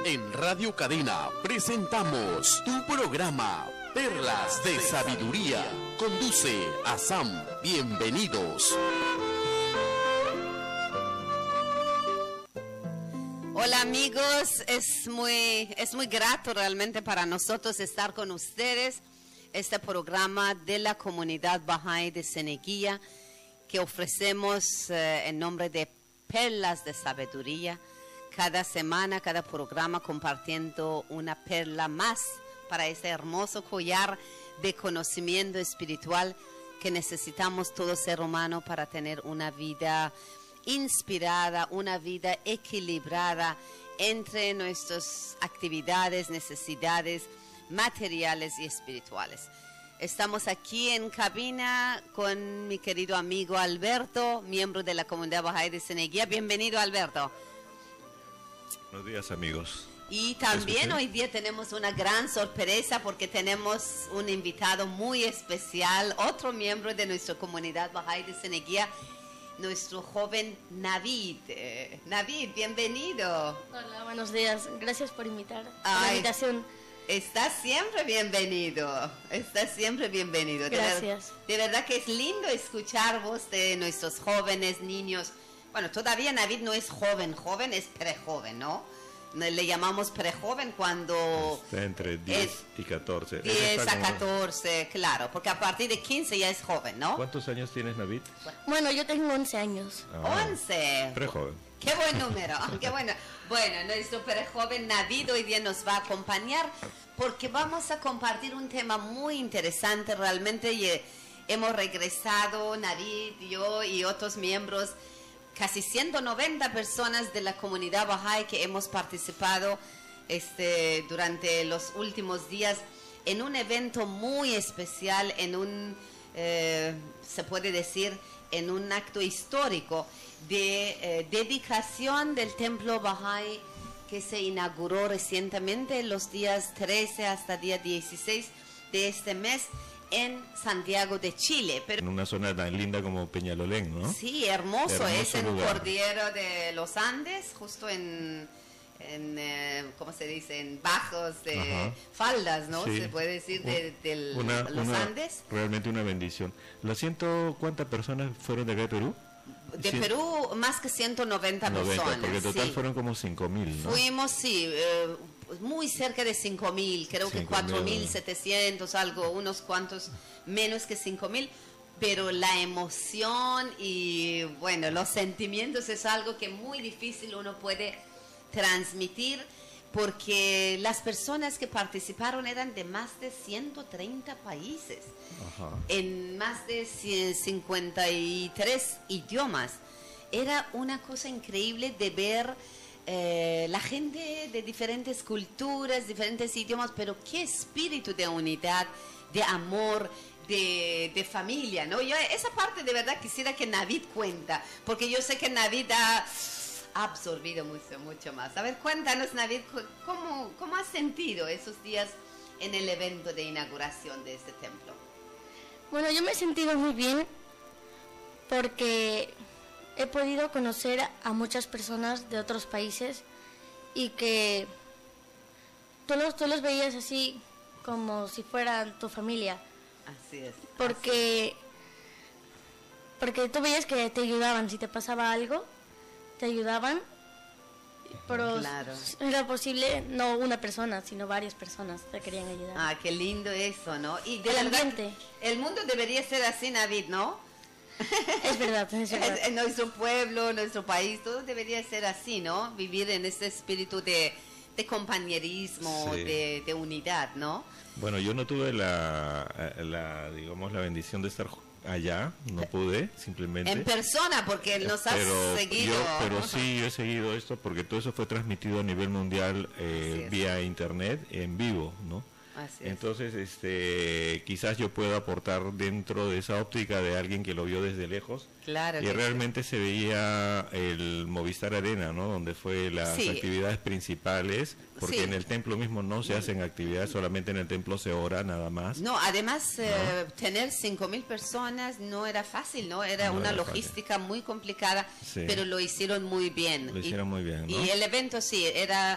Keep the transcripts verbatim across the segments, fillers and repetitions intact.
En Radio Cadena presentamos tu programa Perlas de Sabiduría. Conduce a Sam. Bienvenidos. Hola amigos, es muy, es muy grato realmente para nosotros estar con ustedes. Este programa de la comunidad Bahá'í de Ceneguía que ofrecemos eh, en nombre de Perlas de Sabiduría. Cada semana, cada programa compartiendo una perla más para ese hermoso collar de conocimiento espiritual que necesitamos todo ser humano para tener una vida inspirada, una vida equilibrada entre nuestras actividades, necesidades materiales y espirituales. Estamos aquí en cabina con mi querido amigo Alberto, miembro de la comunidad Bahá'í de Ceneguía. Bienvenido, Alberto. Buenos días, amigos. Y también hoy día tenemos una gran sorpresa porque tenemos un invitado muy especial, otro miembro de nuestra comunidad Bahá'í de Ceneguía, nuestro joven Navid. Eh, Navid, bienvenido. Hola, buenos días. Gracias por invitar, por Ay, la invitación. Estás siempre bienvenido. Estás siempre bienvenido. Gracias. De, ver, de verdad que es lindo escuchar voz de nuestros jóvenes, niños. Bueno, todavía Navid no es joven, joven es prejoven, ¿no? Le llamamos prejoven cuando... Está entre diez y catorce. diez a catorce, claro, porque a partir de quince ya es joven, ¿no? ¿Cuántos años tienes, Navid? Bueno, yo tengo once años. Ah, once. Prejoven. Qué buen número, qué bueno. Bueno, nuestro prejoven Navid hoy día nos va a acompañar porque vamos a compartir un tema muy interesante realmente. Y hemos regresado, Navid, yo y otros miembros, casi ciento noventa personas de la comunidad Bahá'í que hemos participado este, durante los últimos días en un evento muy especial, en un, eh, se puede decir, en un acto histórico de eh, dedicación del templo Bahá'í que se inauguró recientemente los días trece hasta día dieciséis de este mes en Santiago de Chile. Pero en una zona tan linda como Peñalolén, ¿no? sí, hermoso, Hermoso es en lugar. Cordillera de los Andes, justo en, en eh, ¿cómo se dice? En bajos de Ajá. faldas, ¿no? Sí. Se puede decir de, de Una- los una- Andes. Realmente una bendición. ¿Las ciento cuántas personas fueron de acá de Perú? De Cien- Perú, más que ciento noventa noventa, personas. porque en total sí. fueron como cinco mil, ¿no? Fuimos, sí, eh, muy cerca de cinco mil, creo que cinco mil. cuatro mil setecientos, algo, unos cuantos menos que cinco mil, pero la emoción y, bueno, los sentimientos es algo que muy difícil uno puede transmitir, porque las personas que participaron eran de más de ciento treinta países, Ajá. en más de cincuenta y tres idiomas. Era una cosa increíble de ver eh, la gente de diferentes culturas, diferentes idiomas, pero qué espíritu de unidad, de amor, de, de familia, ¿no? Yo esa parte de verdad quisiera que Navid cuenta, porque yo sé que Navid ha absorbido mucho, mucho más. A ver, cuéntanos, Navid, ¿cómo, cómo has sentido esos días en el evento de inauguración de este templo? Bueno, yo me he sentido muy bien porque he podido conocer a muchas personas de otros países y que tú los, tú los veías así como si fueran tu familia. Así es. Porque, porque tú veías que te ayudaban, si te pasaba algo, te ayudaban, pero Claro. era posible no una persona, sino varias personas te querían ayudar. Ah, qué lindo eso, ¿no? Y de El verdad, ambiente. el mundo debería ser así, Navid, ¿no? Es verdad, es verdad. En nuestro pueblo, nuestro país, todo debería ser así, ¿no? Vivir en ese espíritu de, de compañerismo, Sí. de, de unidad, ¿no? Bueno, yo no tuve la, la, digamos, la bendición de estar allá, no pude, simplemente. En persona, porque nos has pero seguido. yo, pero sí yo he seguido esto porque todo eso fue transmitido a nivel mundial eh, Así es. vía internet en vivo, ¿no? Así es. Entonces, este, quizás yo pueda aportar dentro de esa óptica de alguien que lo vio desde lejos. Claro Y que sí. realmente se veía el Movistar Arena, ¿no? Donde fue las Sí. actividades principales, porque Sí. en el templo mismo no se hacen actividades, solamente en el templo se ora nada más. No, además eh, tener cinco mil personas no era fácil, ¿no? Era No una era logística muy complicada, Sí. pero lo hicieron muy bien. Lo Y- hicieron muy bien, ¿no? Y el evento sí, era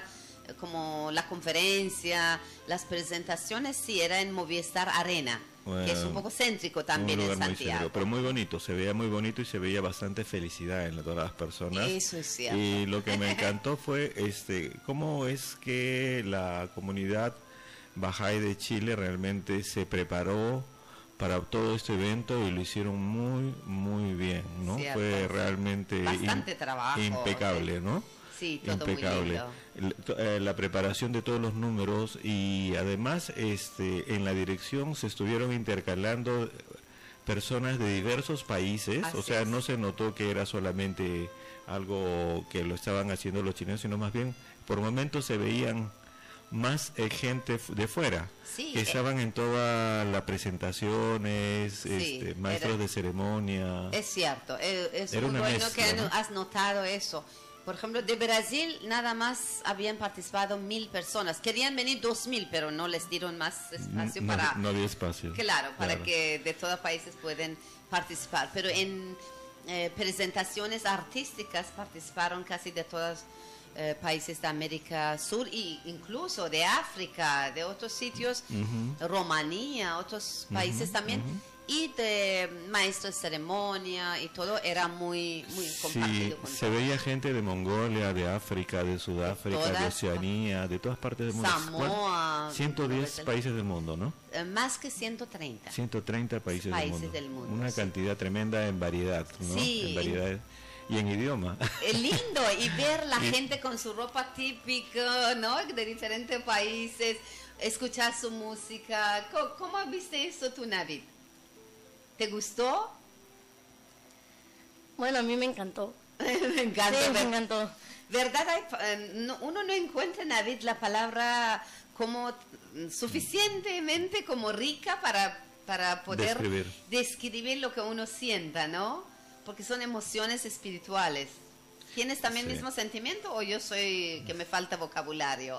como la conferencia, las presentaciones, sí, era en Movistar Arena, Bueno, que es un poco céntrico también un en lugar muy Santiago. céntrico, pero muy bonito, se veía muy bonito y se veía bastante felicidad en todas las personas. Eso es cierto. Y lo que me encantó fue este cómo es que la comunidad Bahá'í de Chile realmente se preparó para todo este evento y lo hicieron muy, muy bien, ¿no? Cierto, Fue sí. realmente Bastante im- trabajo, impecable, sí. ¿no? Sí, todo Impecable. muy lindo. El- to- eh, la preparación de todos los números y además este en la dirección se estuvieron intercalando personas de diversos países, Así o sea, es. no se notó que era solamente algo que lo estaban haciendo los chilenos, sino más bien por momentos se veían más eh, gente f- de fuera Sí, que eh, estaban en todas las presentaciones, Sí, este, maestros era- de ceremonia. Es cierto, eh, es Era muy una bueno mezcla, que ¿no? has notado eso. Por ejemplo, de Brasil nada más habían participado mil personas. Querían venir dos mil, pero no les dieron más espacio no, para... no había espacio. Claro, para Claro. que de todos países pueden participar. Pero en eh, presentaciones artísticas participaron casi de todos eh, países de América Sur e incluso de África, de otros sitios, Ujú. Rumanía, otros países Ujú, también. ujú. Y de maestros de ceremonia y todo era muy, muy Sí, compartido con se todo. veía gente de Mongolia, de África, de Sudáfrica, de todas- Oceanía, de todas partes del mundo. Samoa, ciento diez Nueva países del mundo, ¿no? Eh, más que ciento treinta. ciento treinta países, Países del, mundo. del mundo, Una sí. cantidad tremenda en variedad, ¿no? Sí. En variedad y en idioma. Es lindo y ver la Y- gente con su ropa típica, ¿no? De diferentes países, escuchar su música. ¿Cómo, cómo viste eso tú, Navid? ¿Te gustó? Bueno, a mí me encantó. Me encanta. Sí, me ver- encantó. ¿Verdad? Hay pa- eh, no- uno no encuentra en Navid la palabra como mm, suficientemente como rica para, para poder Describir. describir lo que uno sienta, ¿no? Porque son emociones espirituales. ¿Tienes también el Sí. mismo sentimiento o yo soy que me falta vocabulario?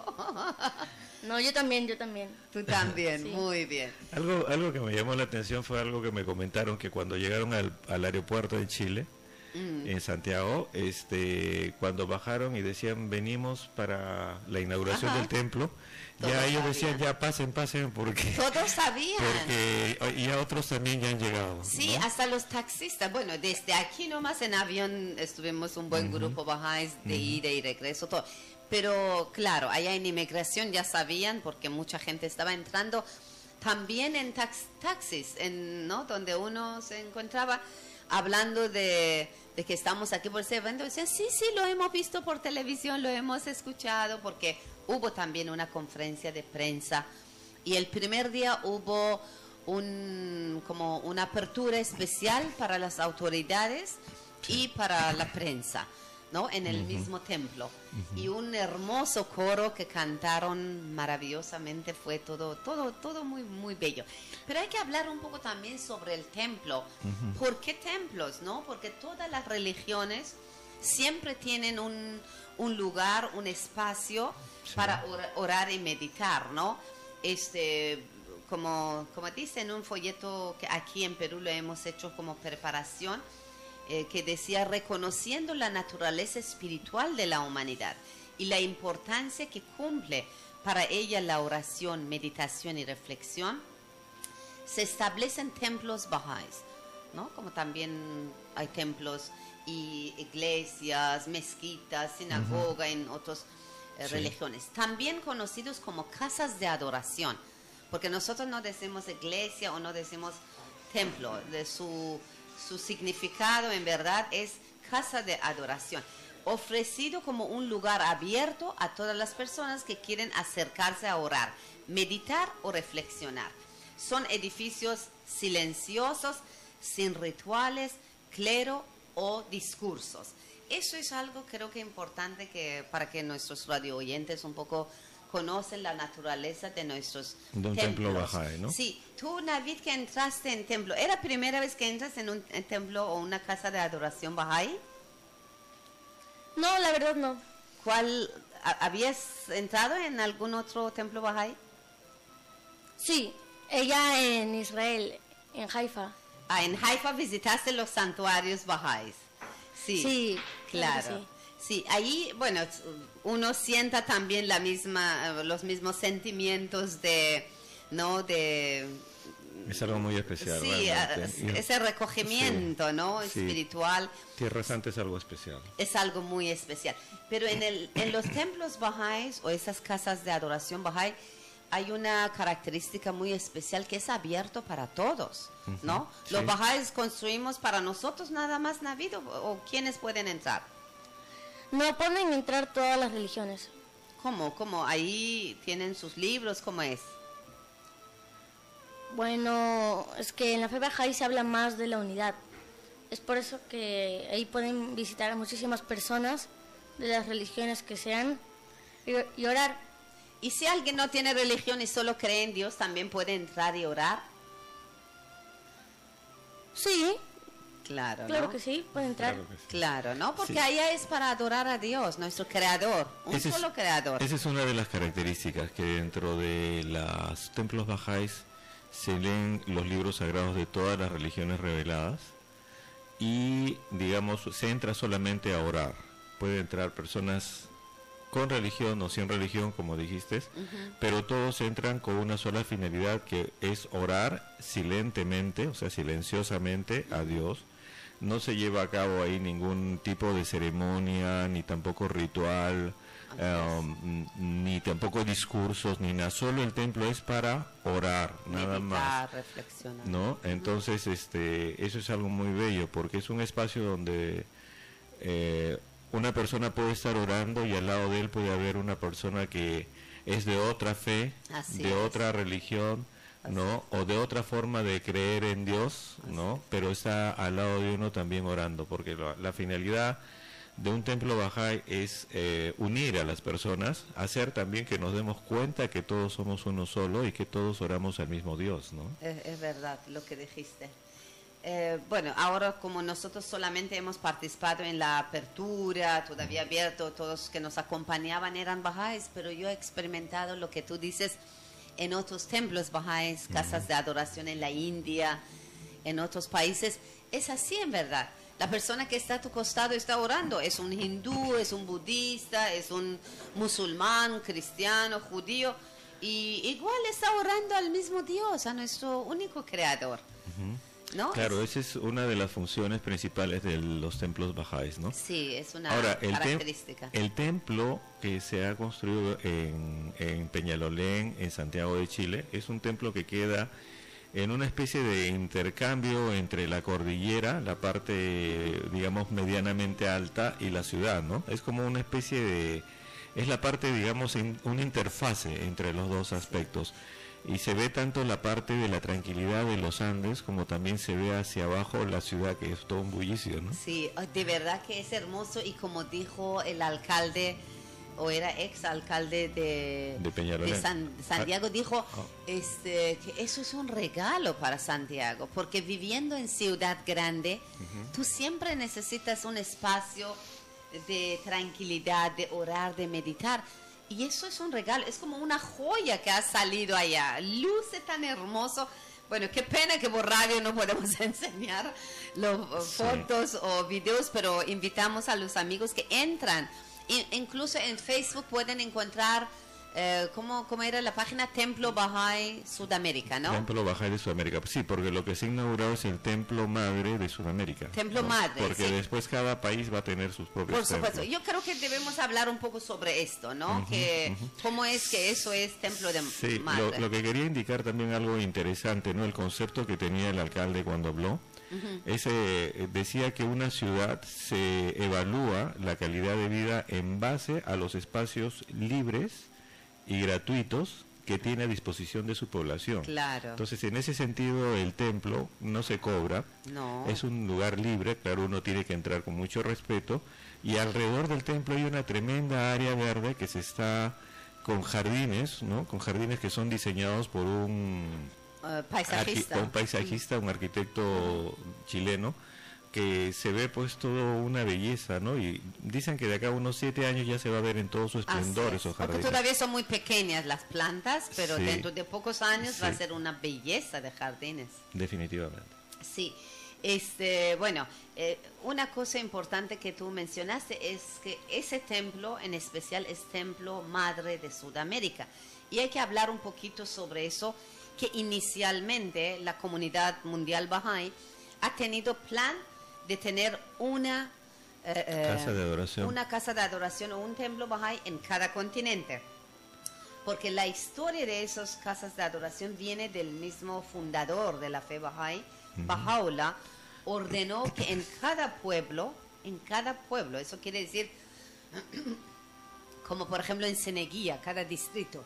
No, yo también, yo también. Tú también, Sí. muy bien. Algo, algo que me llamó la atención fue algo que me comentaron que cuando llegaron al, al aeropuerto de Chile, Mm. en Santiago, este, cuando bajaron y decían venimos para la inauguración Ajá. del templo, Todos ya ellos sabían. decían ya pasen, pasen porque Todos sabían. porque ya otros también ya han llegado. Sí, ¿no? hasta los taxistas. Bueno, desde aquí nomás en avión estuvimos un buen grupo bajáis de ida y regreso, todo. Pero claro, allá en inmigración ya sabían porque mucha gente estaba entrando también en tax- taxis, en, ¿no? Donde uno se encontraba hablando de, de que estamos aquí por ese evento. Decían, sí, sí, lo hemos visto por televisión, lo hemos escuchado, porque hubo también una conferencia de prensa y el primer día hubo un, como una apertura especial para las autoridades y para la prensa, ¿no? En el mismo templo. Y un hermoso coro que cantaron maravillosamente, fue todo, todo, todo muy, muy bello. Pero hay que hablar un poco también sobre el templo. ¿Por qué templos, no? Porque todas las religiones siempre tienen un, un lugar, un espacio para or- orar y meditar, ¿no? Este, como, como dice en un folleto que aquí en Perú lo hemos hecho como preparación, eh, que decía reconociendo la naturaleza espiritual de la humanidad y la importancia que cumple para ella la oración, meditación y reflexión, se establecen templos bahá'ís, ¿no? Como también hay templos y iglesias, mezquitas, sinagoga en otras eh, Sí. religiones, también conocidos como casas de adoración, porque nosotros no decimos iglesia o no decimos templo, de su, su significado en verdad es casa de adoración, ofrecido como un lugar abierto a todas las personas que quieren acercarse a orar, meditar o reflexionar. Son edificios silenciosos, sin rituales, clero o discursos. Eso es algo creo que importante que para que nuestros radio oyentes un poco conocen la naturaleza de nuestros De un templos. templo bahá'í, ¿no? Sí, tú, Navid, que entraste en templo, ¿era primera vez que entras en un en templo o una casa de adoración bahá'í? No, la verdad no. ¿Cuál, a- habías entrado en algún otro templo bahá'í? Sí, ella en Israel, en Haifa. Ah, en Haifa visitaste los santuarios bahá'ís. Sí, Sí, claro claro. que Sí, ahí, bueno, uno sienta también la misma, los mismos sentimientos de, ¿no? De... Es algo muy especial. Sí, realmente. ese recogimiento, sí, ¿no? sí. Espiritual. Tierra Santa es algo especial. Es algo muy especial. Pero en, el, en los templos bahá'ís o esas casas de adoración bahá'í hay una característica muy especial que es abierto para todos, ¿no? Uh-huh. Los sí. bahá'ís construimos para nosotros nada más, Navid, o, o ¿quiénes pueden entrar? No pueden entrar todas las religiones. ¿Cómo? ¿Cómo? Ahí tienen sus libros, ¿cómo es? Bueno, es que en la fe bahá'í se habla más de la unidad. Es por eso que ahí pueden visitar a muchísimas personas de las religiones que sean y, y orar. ¿Y si alguien no tiene religión y solo cree en Dios, también puede entrar y orar? Sí. Claro, Claro ¿no? que sí, puede entrar. Claro, que sí. Claro, ¿no? Porque sí. allá es para adorar a Dios, nuestro creador, un Ese solo es, creador. Esa es una de las características, que dentro de los templos bahá'ís se leen los libros sagrados de todas las religiones reveladas y, digamos, se entra solamente a orar. Puede entrar personas con religión o sin religión, como dijiste, uh-huh. pero todos entran con una sola finalidad, que es orar silentemente, o sea, silenciosamente a Dios. No se lleva a cabo ahí ningún tipo de ceremonia, ni tampoco ritual, um, ni tampoco discursos, ni nada. Solo el templo es para orar, nada Meditar, más. reflexionar. ¿No? Entonces, este, eso es algo muy bello, porque es un espacio donde eh, una persona puede estar orando y al lado de él puede haber una persona que es de otra fe, Así de es. otra religión, ¿no? O de otra forma de creer en Dios, ¿no? Pero está al lado de uno también orando, porque la, la finalidad de un templo bahá'í es eh, unir a las personas, hacer también que nos demos cuenta que todos somos uno solo y que todos oramos al mismo Dios, ¿no? Es, es verdad lo que dijiste. Eh, bueno, ahora como nosotros solamente hemos participado en la apertura, todavía abierto, todos que nos acompañaban eran bahá'ís, pero yo he experimentado lo que tú dices en otros templos bahá'ís, casas de adoración en la India, en otros países. Es así en verdad. La persona que está a tu costado está orando. Es un hindú, es un budista, es un musulmán, cristiano, judío. Y igual está orando al mismo Dios, a nuestro único creador. Uh-huh. ¿No? Claro, esa es una de las funciones principales de los templos bahá'ís, ¿no? Sí, es una Ahora, el característica. Tem- el templo que se ha construido en, en Peñalolén, en Santiago de Chile, es un templo que queda en una especie de intercambio entre la cordillera, la parte, digamos, medianamente alta, y la ciudad, ¿no? Es como una especie de... es la parte, digamos, in, una interfase entre los dos aspectos. Y se ve tanto la parte de la tranquilidad de los Andes, como también se ve hacia abajo la ciudad, que es todo un bullicio, ¿no? Sí, de verdad que es hermoso, y como dijo el alcalde, o era ex alcalde de, de, Peñalolén. de San, Santiago, dijo oh. este, que eso es un regalo para Santiago, porque viviendo en ciudad grande, uh-huh. tú siempre necesitas un espacio de tranquilidad, de orar, de meditar. Y eso es un regalo, es como una joya que ha salido allá, luce tan hermoso. Bueno, qué pena que por radio no podemos enseñar los sí. fotos o videos, pero invitamos a los amigos que entran. I- incluso en Facebook pueden encontrar, eh, ¿cómo, ¿cómo era la página? Templo Bahá'í Sudamérica, ¿no? Templo Bahá'í de Sudamérica, sí, porque lo que se ha inaugurado es el Templo Madre de Sudamérica. Templo ¿no? Madre, Porque sí. después cada país va a tener sus propios Por supuesto, templos. yo creo que debemos hablar un poco sobre esto, ¿no? Uh-huh, que uh-huh. ¿Cómo es que eso es Templo de sí, Madre? Lo, lo que quería indicar también algo interesante, ¿no? El concepto que tenía el alcalde cuando habló. Uh-huh. Ese eh, decía que una ciudad se evalúa la calidad de vida en base a los espacios libres y gratuitos que tiene a disposición de su población. Claro. Entonces, en ese sentido, el templo no se cobra, no. es un lugar libre, claro, uno tiene que entrar con mucho respeto, y alrededor del templo hay una tremenda área verde que se está con jardines, ¿no? Con jardines que son diseñados por un uh, paisajista, arqui- un paisajista, un arquitecto uh-huh. chileno, que se ve pues todo una belleza, ¿no? Y dicen que de acá a unos siete años ya se va a ver en todo su esplendor esos jardines. Porque todavía son muy pequeñas las plantas, pero sí. dentro de pocos años sí. va a ser una belleza de jardines. Definitivamente. Sí. Este, bueno, eh, una cosa importante que tú mencionaste es que ese templo en especial es templo madre de Sudamérica. Y hay que hablar un poquito sobre eso, que inicialmente la comunidad mundial Bahá'í ha tenido plan de tener una, eh, casa de adoración. una casa de adoración o un templo Bahá'í en cada continente. Porque la historia de esas casas de adoración viene del mismo fundador de la fe Bahá'í, uh-huh. Baha'u'lláh, ordenó que en cada pueblo, en cada pueblo, eso quiere decir, como por ejemplo en Seneguía, cada distrito,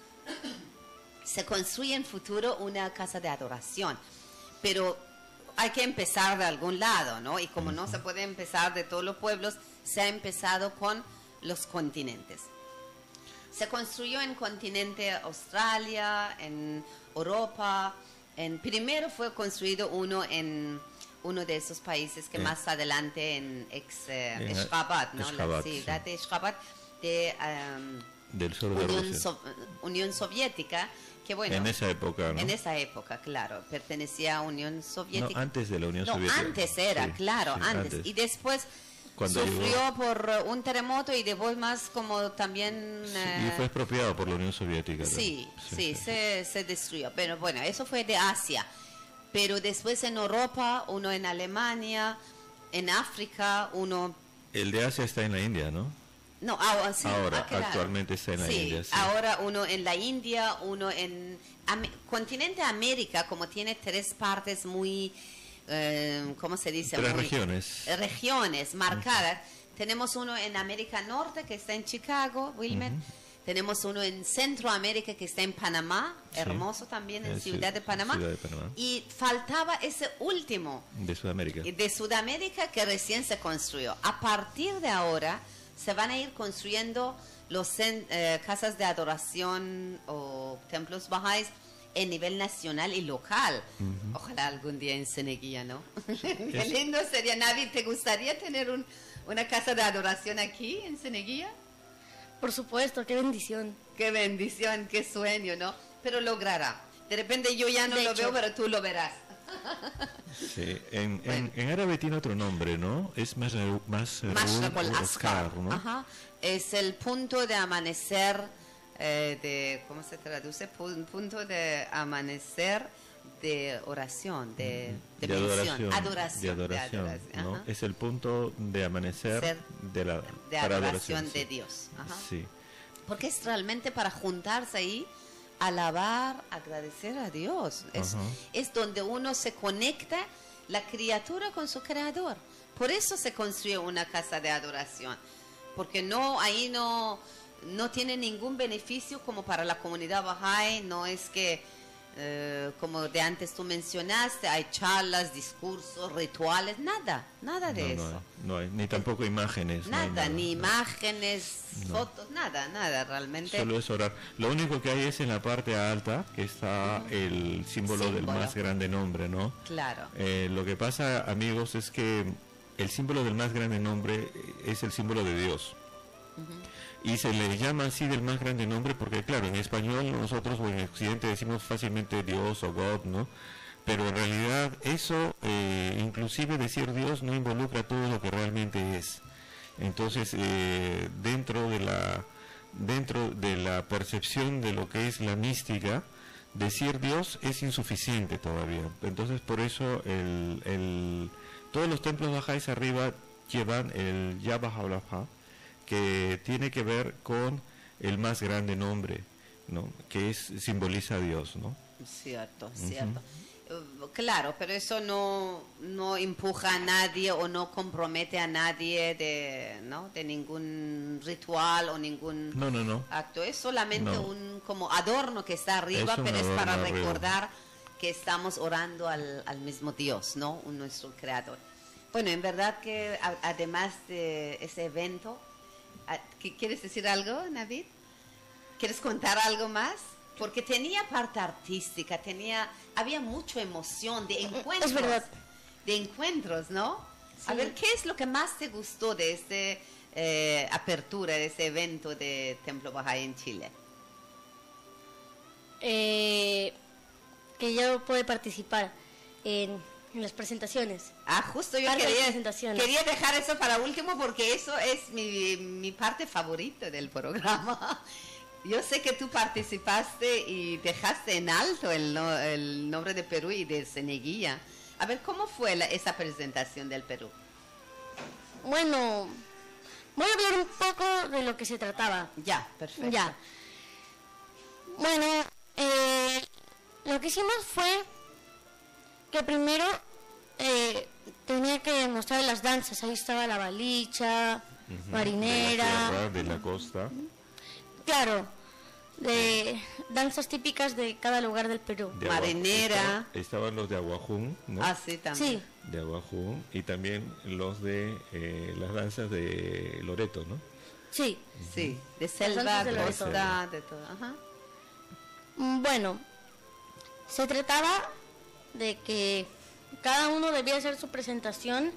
se construye en futuro una casa de adoración. Pero hay que empezar de algún lado, ¿no? Y como uh-huh. no se puede empezar de todos los pueblos, se ha empezado con los continentes. Se construyó en continente Australia, en Europa. En, primero fue construido uno en uno de esos países que eh. más adelante en ex eh, Ashgabat, ¿no? Ashgabat, la ciudad sí. de Ashgabat de um, del sur de Unión, Rusia. So, Unión Soviética, que bueno, en esa época, ¿no? En esa época, claro, pertenecía a Unión Soviética. No, antes de la Unión no, Soviética. antes era, sí, claro, sí, antes. antes. Y después Cuando sufrió llegó... por un terremoto y después más como también... Sí, eh... y fue expropiado por la Unión Soviética. Sí, sí, sí, sí, se, se destruyó. Pero bueno, eso fue de Asia. Pero después en Europa, uno en Alemania, en África, uno... El de Asia está en la India, ¿no? No, ahora, sí, ahora ah, claro. actualmente está en la sí, India. Sí, ahora uno en la India, uno en... Am continente América, como tiene tres partes muy... Eh, ¿cómo se dice? Tres Muy, regiones. Eh, regiones marcadas. Uh-huh. Tenemos uno en América Norte, que está en Chicago, Wilmer. Uh-huh. Tenemos uno en Centroamérica, que está en Panamá, sí. hermoso también, en Ciudad de, Panamá. Ciudad de Panamá. Y faltaba ese último. De Sudamérica. De Sudamérica, que recién se construyó. A partir de ahora, se van a ir construyendo los eh, casas de adoración o templos bahá'ís en nivel nacional y local. Uh-huh. Ojalá algún día en Seneguía, ¿no? Qué lindo sería. Navi, ¿te gustaría tener un, una casa de adoración aquí en Seneguía? Por supuesto, qué bendición. Qué bendición, qué sueño, ¿no? Pero logrará. De repente yo ya no de lo hecho. veo, pero tú lo verás. Sí, en, bueno. en, en árabe tiene otro nombre, ¿no? Es más más Asghar, ¿no? Ajá. Es el punto de amanecer eh, de, ¿cómo se traduce? Punto de amanecer de oración, de, de, de adoración, adoración, de adoración, de adoración ¿no? Es el punto de amanecer Ser de la de para adoración, adoración, de sí. Dios. Ajá. Sí. Porque es realmente para juntarse ahí, alabar, agradecer a Dios. Es, es donde uno se conecta la criatura con su creador. Por eso se construyó una casa de adoración. Porque no, ahí no, no tiene ningún beneficio como para la comunidad Bahá'í. No es que, eh, como de antes tú mencionaste, hay charlas, discursos, rituales, nada, nada de no, eso. No hay, no hay, ni tampoco imágenes. Nada, no hay nada ni no. imágenes, No. fotos, nada, nada, realmente. Solo es orar. Lo único que hay es en la parte alta, que está uh-huh. el símbolo, símbolo del más grande nombre, ¿no? Claro. Eh, lo que pasa, amigos, es que el símbolo del más grande nombre es el símbolo de Dios. Uh-huh. Y se le llama así del más grande nombre porque, claro, en español nosotros o en Occidente decimos fácilmente Dios o God, ¿no? Pero en realidad eso, eh, inclusive decir Dios no involucra todo lo que realmente es. Entonces, eh, dentro de la dentro de la percepción de lo que es la mística, decir Dios es insuficiente todavía. Entonces, por eso el, el, todos los templos bahá'ís arriba llevan el Ya Baha'u'lláh, que tiene que ver con el más grande nombre, ¿no? Que es simboliza a Dios, ¿no? Cierto, cierto. Uh, claro, pero eso no, no empuja a nadie o no compromete a nadie de, ¿no? de ningún ritual o ningún no, no, no. acto. Es solamente no. un como adorno que está arriba, es pero es para arriba. recordar que estamos orando al, al mismo Dios, ¿no? Nuestro creador. Bueno, en verdad que a, además de ese evento, ¿quieres decir algo, Navid? ¿Quieres contar algo más? Porque tenía parte artística, tenía, había mucha emoción de encuentros. Es verdad. De encuentros, ¿no? Sí. A ver, ¿qué es lo que más te gustó de esta eh, apertura, de ese evento de Templo Bahá'í en Chile? Eh, que yo pude participar en en las presentaciones. Ah, justo yo Parte de quería, presentaciones. quería dejar eso para último porque eso es mi, mi parte favorita del programa. Yo sé que tú participaste y dejaste en alto el, no- el nombre de Perú y de Ceneguía. A ver, ¿cómo fue la- esa presentación del Perú? Bueno, voy a hablar un poco de lo que se trataba. Ya, perfecto. Ya. Bueno, eh, lo que hicimos fue que primero eh, tenía que mostrar las danzas. Ahí estaba la balicha, De la marinera, sierra, de la costa. claro, de danzas típicas de cada lugar del Perú. de Agua- Marinera. estaba- estaban los de Aguajún, ¿no? Ah, sí, también. Sí, De Aguajún, y también los de eh, las danzas de Loreto, ¿no? sí. Sí, de selva, danzas de Loreto. costa, de todo. Ajá. Mm, Bueno, se trataba de que cada uno debía hacer su presentación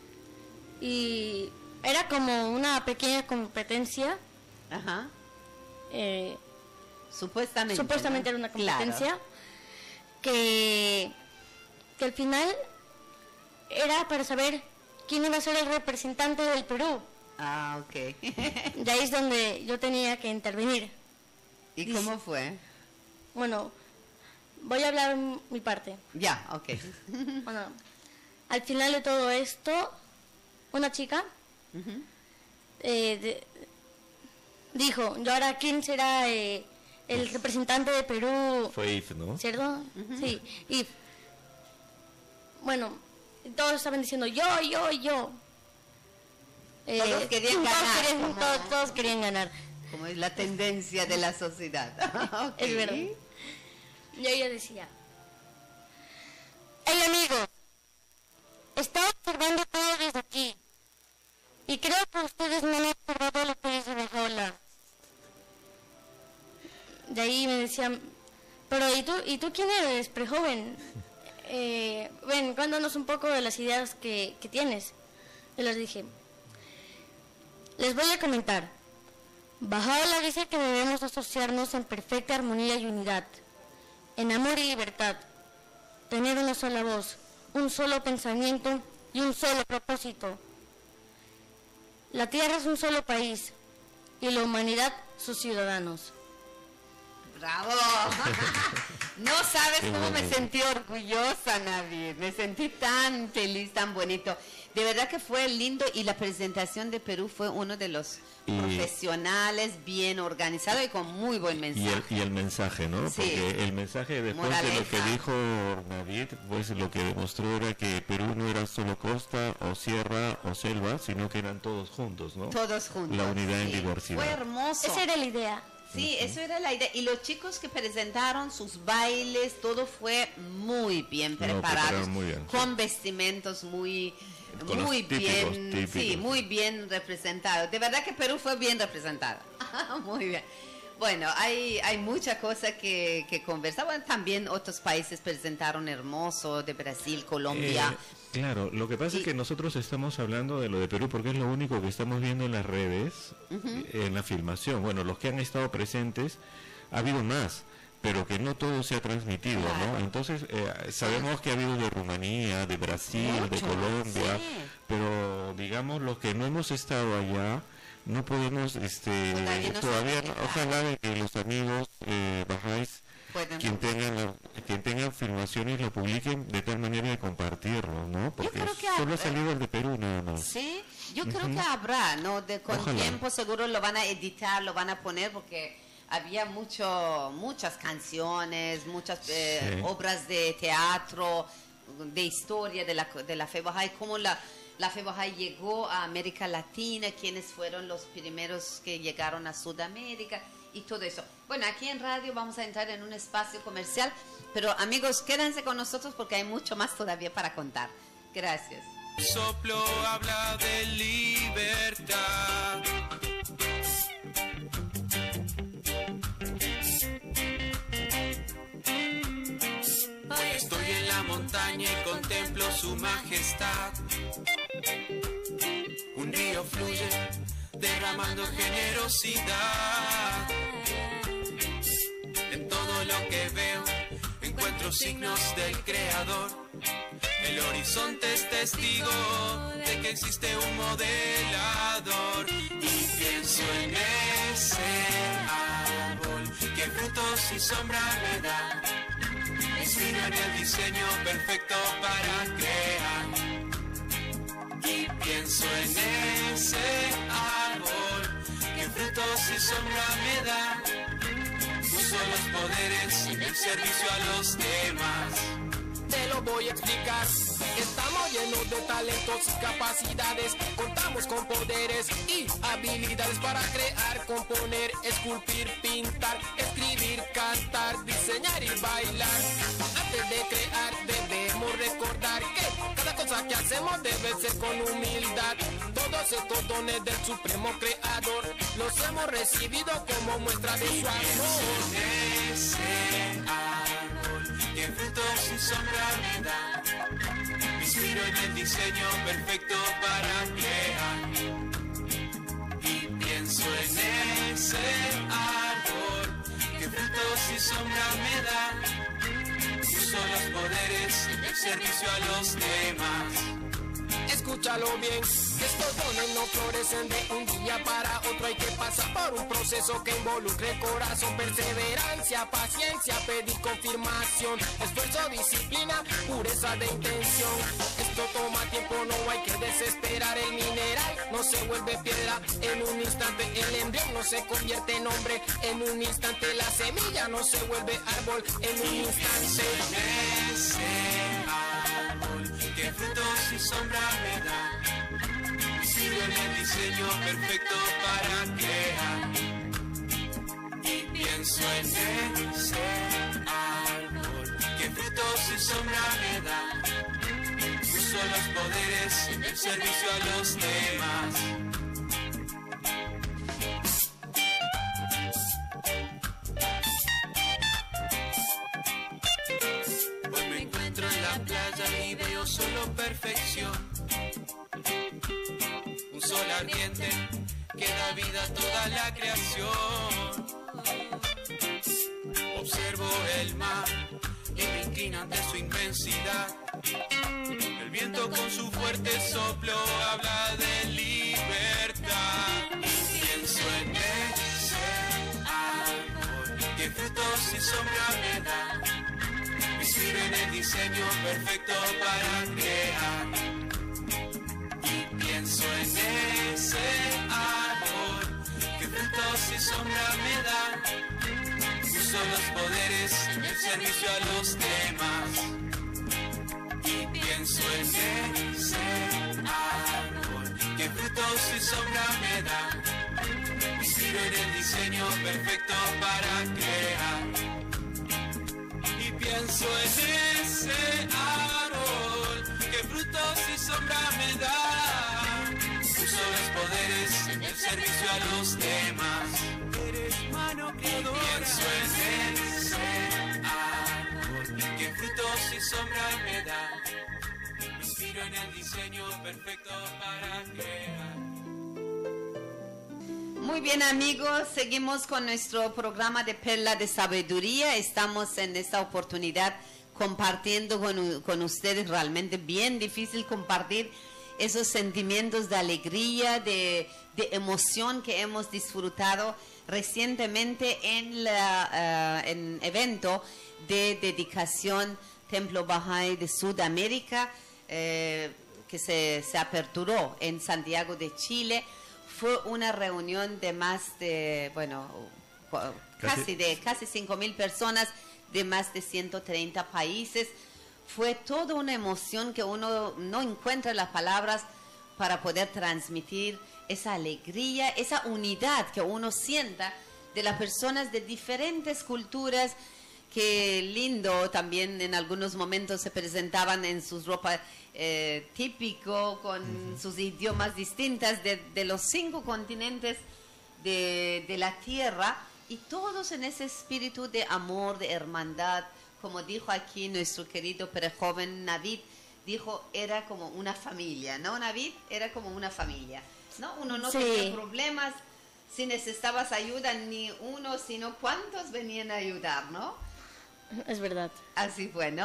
y era como una pequeña competencia. Ajá. eh, Supuestamente. Supuestamente ¿no? era una Claro. competencia que, que al final era para saber quién iba a ser el representante del Perú. Ah, ok. De ahí es donde yo tenía que intervenir. ¿Y cómo fue? Bueno, voy a hablar m- mi parte. Ya, ok. Bueno, al final de todo esto, una chica Ujú. eh, de- dijo, ¿y ahora quién será eh, el representante de Perú? Fue If, ¿no? ¿Cierto? Sí. Y bueno, todos estaban diciendo yo, yo, yo. Eh, Todos querían todos ganar, querían- como- todos- todos querían ganar. Como es la tendencia de la sociedad. Ok. Es verdad. Y ella decía, hey amigo, estaba observando todo desde aquí. Y creo que ustedes no han observado lo que dice la jaula. De ahí me decían, pero ¿y tú, ¿y tú quién eres, prejoven? Eh, ven, cuéntanos un poco de las ideas que, que tienes. Y les dije, les voy a comentar. Bajaola dice que debemos asociarnos en perfecta armonía y unidad, en amor y libertad, tener una sola voz, un solo pensamiento y un solo propósito. La tierra es un solo país y la humanidad sus ciudadanos. ¡Bravo! No sabes cómo me sentí orgullosa, Navid. Me sentí tan feliz, tan bonito. De verdad que fue lindo y la presentación de Perú fue uno de los Y- profesionales, bien organizado y con muy buen Y mensaje. el, y el mensaje, ¿no? Sí. Porque el mensaje después de lo Moraleja. que dijo Navid, pues lo que demostró era que Perú no era solo costa o sierra o selva, sino que eran todos juntos, ¿no? Todos juntos. La unidad en sí. diversidad. Fue hermoso. Esa era la idea. Sí, eso era la idea. Y los chicos que presentaron sus bailes, todo fue muy bien prepararon preparado, muy bien, sí. con vestimentos muy, Con los muy típicos, bien, típicos. sí, muy bien representado. De verdad que Perú fue bien representado. Muy bien. Bueno, hay, hay mucha cosa que, que conversar. Bueno, también otros países presentaron hermoso, de Brasil, Colombia. Eh, claro, lo que pasa Y- es que nosotros estamos hablando de lo de Perú porque es lo único que estamos viendo en las redes, eh, en la filmación. Bueno, los que han estado presentes, ha habido más, pero que no todo se ha transmitido, Claro. ¿no? Entonces, eh, sabemos que ha habido de Rumanía, de Brasil, de Mucho, Colombia, sí. pero digamos, los que no hemos estado allá, no podemos, este, Todavía no todavía, sabe, no- claro. ojalá de que los amigos eh, bajáis Pueden- quien tengan la- quien tengan filmaciones lo publiquen de tal manera de compartirlo, ¿no? Porque creo que solo ha- ha salido el de Perú nada más. Sí, yo creo que habrá, ¿no? De, con Ojalá. tiempo seguro lo van a editar, lo van a poner porque había mucho, muchas canciones, muchas eh, Sí. obras de teatro, de historia de la, de la Fe Bahá'í, cómo la, la Fe Bahá'í llegó a América Latina, quiénes fueron los primeros que llegaron a Sudamérica y todo eso. Bueno, aquí en radio vamos a entrar en un espacio comercial, pero amigos, quédense con nosotros porque hay mucho más todavía para contar. Gracias. Soplo habla de libertad. Estoy en la montaña y contemplo su majestad. Un río fluye derramando generosidad. En todo lo que veo encuentro signos del Creador. El horizonte es testigo de que existe un modelador. Y pienso en ese árbol que frutos y sombra me da. Me inspiro en el diseño perfecto para crear. Y pienso en ese árbol que frutos y sombra me da. Uso los poderes en el servicio a los demás. Te lo voy a explicar. Estamos llenos de talentos y capacidades. Contamos con poderes y habilidades para crear, componer, esculpir, pintar, escribir, cantar, diseñar y bailar. Antes de crear debemos recordar que cada cosa que hacemos debe ser con humildad. Todos estos dones del supremo creador los hemos recibido como muestra de su amor. Ese árbol que frutos y sombra me da. Me inspiro en el diseño perfecto para crear. Y pienso en ese árbol que frutos y sombra me da. Uso los poderes en el servicio a los demás. Escúchalo bien, estos dones no florecen de un día para otro. Hay que pasar por un proceso que involucre corazón, perseverancia, paciencia, pedir confirmación, esfuerzo, disciplina, pureza de intención. Esto toma tiempo, no hay que desesperar. El mineral no se vuelve piedra en un instante. El embrión no se convierte en hombre en un instante. La semilla no se vuelve árbol en un instante. Ese árbol que frutos y sombra me da. Sigo en el diseño perfecto para crear. Y pienso en ese árbol que frutos y sombra me da. Uso los poderes en el servicio a los demás. Hoy me encuentro en la playa y veo solo perfección. Un sol ardiente que da vida a toda la creación. Observo el mar y me inclina ante su inmensidad. El viento con su fuerte soplo habla de libertad. Y pienso en ese árbol que frutos y sombra me da. Me inspiro en el diseño perfecto para crear. Y pienso en ese árbol que frutos y sombra me da. Uso los poderes en el servicio a los demás. Y pienso en ese árbol que frutos y sombra me da. Me inspiro en el diseño perfecto para crear. Y pienso en ese árbol que frutos y sombra me da. Uso los poderes en el servicio a los demás. Eres mano creadora. Y pienso en ese árbol que frutos y sombra me da. Me inspiro en el diseño perfecto para crear. Muy bien, amigos, seguimos con nuestro programa de Perla de Sabiduría. Estamos en esta oportunidad compartiendo con, con ustedes. Realmente bien difícil compartir esos sentimientos de alegría, de, de emoción que hemos disfrutado recientemente en la uh, en evento de dedicación Templo Bahá'í de Sudamérica, eh, que se, se aperturó en Santiago de Chile. Fue una reunión de más de, bueno, casi, casi de casi cinco mil personas de más de ciento treinta países. Fue toda una emoción que uno no encuentra las palabras para poder transmitir esa alegría, esa unidad que uno sienta de las personas de diferentes culturas. Qué lindo, también en algunos momentos se presentaban en sus ropas eh, típico, con uh-huh. sus idiomas distintas de, de los cinco continentes de, de la tierra, y todos en ese espíritu de amor, de hermandad. Como dijo aquí nuestro querido pero joven Navid, dijo, era como una familia, ¿no, Navid? Era como una familia, ¿no? Uno no sí. tenía problemas, si necesitabas ayuda, ni uno, sino cuántos venían a ayudar, ¿no? Es verdad. Así fue, ¿no?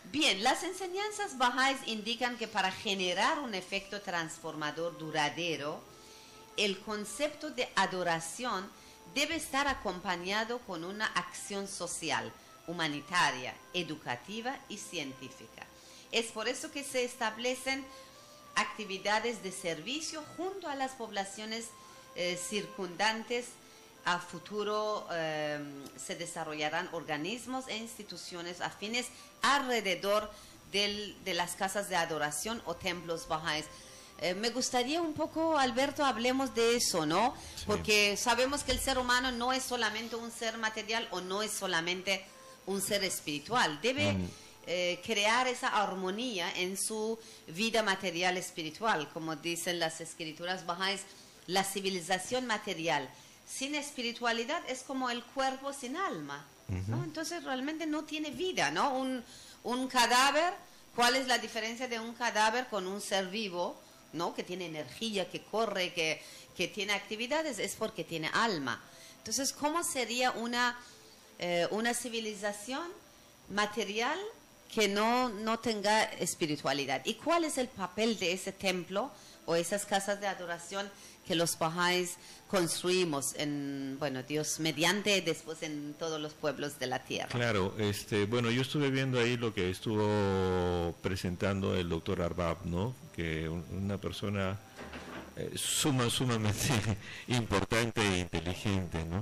Bien, las enseñanzas bahá'ís indican que para generar un efecto transformador duradero, el concepto de adoración debe estar acompañado con una acción social, humanitaria, educativa y científica. Es por eso que se establecen actividades de servicio junto a las poblaciones eh, circundantes. A futuro eh, se desarrollarán organismos e instituciones afines alrededor del, de las casas de adoración o templos bahá'ís. Eh, me gustaría un poco, Alberto, hablemos de eso, ¿no? Sí. Porque sabemos que el ser humano no es solamente un ser material o no es solamente un ser espiritual. Debe Mm. eh, crear esa armonía en su vida material espiritual. Como dicen las escrituras bahá'ís, la civilización material sin espiritualidad es como el cuerpo sin alma, ¿no? Entonces realmente no tiene vida, ¿no? Un, un cadáver, ¿cuál es la diferencia de un cadáver con un ser vivo, ¿no? Que tiene energía, que corre, que, que tiene actividades? Es porque tiene alma. Entonces, ¿cómo sería una, eh, una civilización material que no, no tenga espiritualidad? ¿Y cuál es el papel de ese templo o esas casas de adoración que los bahá'ís construimos en, bueno, Dios mediante, después en todos los pueblos de la tierra? Claro, este, bueno, yo estuve viendo ahí lo que estuvo presentando el doctor Arbab, ¿no? Que un- una persona eh, suma, sumamente importante e inteligente, ¿no?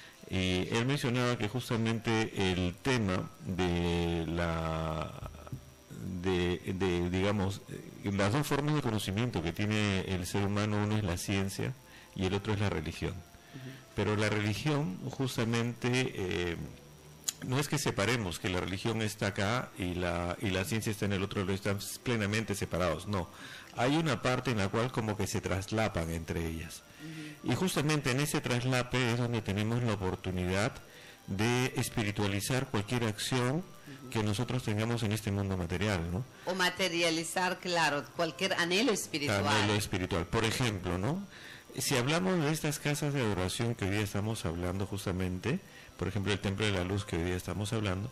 Y él mencionaba que justamente el tema de la, de, de, digamos, eh, las dos formas de conocimiento que tiene el ser humano, uno es la ciencia y el otro es la religión. Pero la religión justamente eh, no es que separemos, que la religión está acá y la, y la ciencia está en el otro lado, están plenamente separados, no. Hay una parte en la cual como que se traslapan entre ellas. Y justamente en ese traslape es donde tenemos la oportunidad de espiritualizar cualquier acción que nosotros tengamos en este mundo material, ¿no? O materializar, claro, cualquier anhelo espiritual. Anhelo espiritual. Por ejemplo, ¿no? Si hablamos de estas casas de adoración que hoy día estamos hablando justamente, por ejemplo el Templo de la Luz que hoy día estamos hablando,